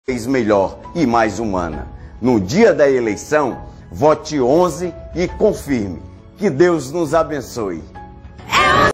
vez melhor e mais humana. No dia da eleição, vote 11 e confirme. Que Deus nos abençoe.